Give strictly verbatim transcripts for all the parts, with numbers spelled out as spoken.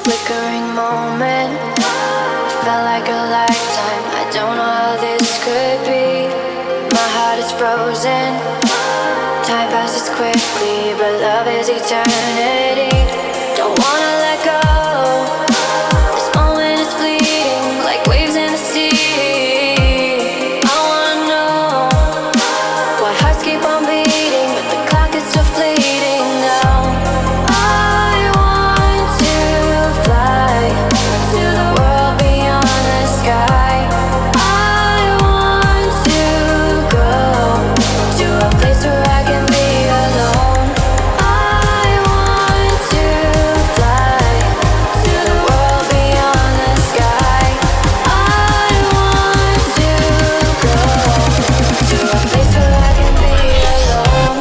flickering moment, felt like a lifetime. I don't know how this could be. My heart is frozen. Time passes quickly, but love is eternity. Don't wanna let go. This moment is fleeting, like waves in the sea. I wanna know why hearts keep on beating, but the clock is still fleeting now. I want to fly to the world beyond the sky. I want to go to a place where I can be alone. I want to fly to the world beyond the sky. I want to go to a place where I can be alone.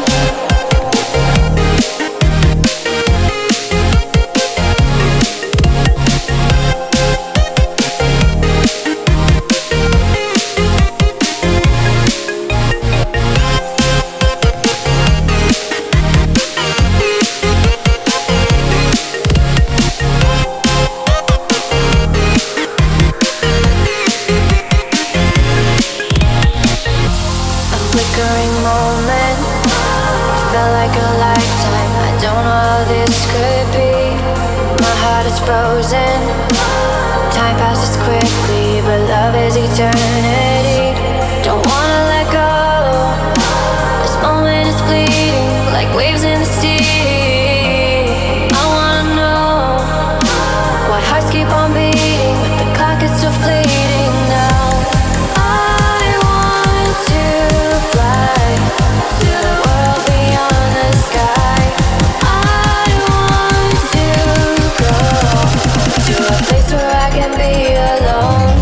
Flickering moment, felt like a lifetime. I don't know how this could be. My heart is frozen. Time passes quickly, but love is eternity. Don't wanna let go. This moment is fleeting, like waves in the sea. I wanna know why hearts keep on beating, but the clock is still fleeting now. I want to fly to the world beyond the sky. I want to go to a place where I can be alone.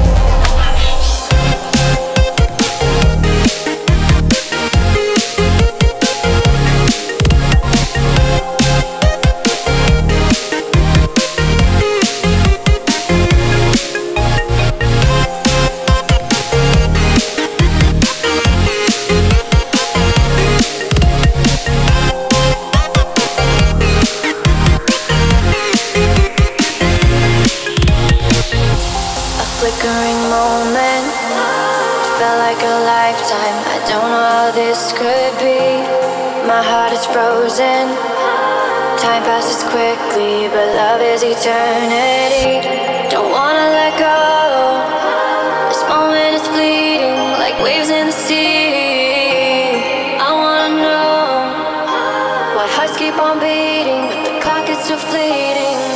Flickering moment, felt like a lifetime. I don't know how this could be. My heart is frozen. Time passes quickly, but love is eternity. Don't wanna let go. This moment is fleeting, like waves in the sea. I wanna know why hearts keep on beating, but the clock is still fleeting.